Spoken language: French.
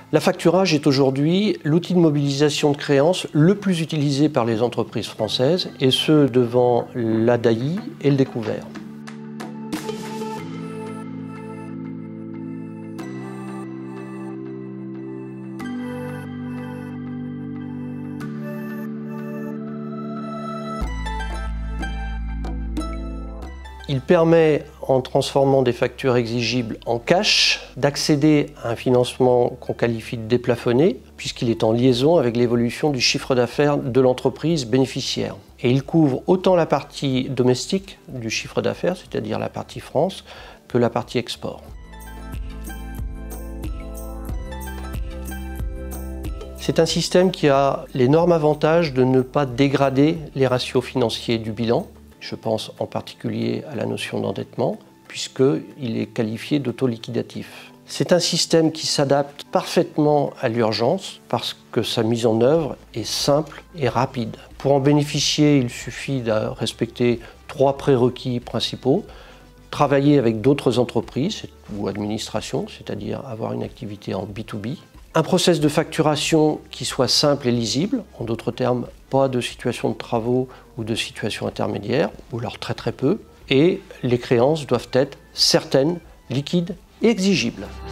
La facturage est aujourd'hui l'outil de mobilisation de créances le plus utilisé par les entreprises françaises, et ce devant l'ADAI et le découvert. Il permet, en transformant des factures exigibles en cash, d'accéder à un financement qu'on qualifie de déplafonné, puisqu'il est en liaison avec l'évolution du chiffre d'affaires de l'entreprise bénéficiaire. Et il couvre autant la partie domestique du chiffre d'affaires, c'est-à-dire la partie France, que la partie export. C'est un système qui a l'énorme avantage de ne pas dégrader les ratios financiers du bilan. Je pense en particulier à la notion d'endettement, puisqu'il est qualifié d'autoliquidatif. C'est un système qui s'adapte parfaitement à l'urgence, parce que sa mise en œuvre est simple et rapide. Pour en bénéficier, il suffit de respecter 3 prérequis principaux. Travailler avec d'autres entreprises ou administrations, c'est-à-dire avoir une activité en B2B. Un process de facturation qui soit simple et lisible, en d'autres termes, pas de situation de travaux ou de situation intermédiaire, ou alors très peu, et les créances doivent être certaines, liquides et exigibles.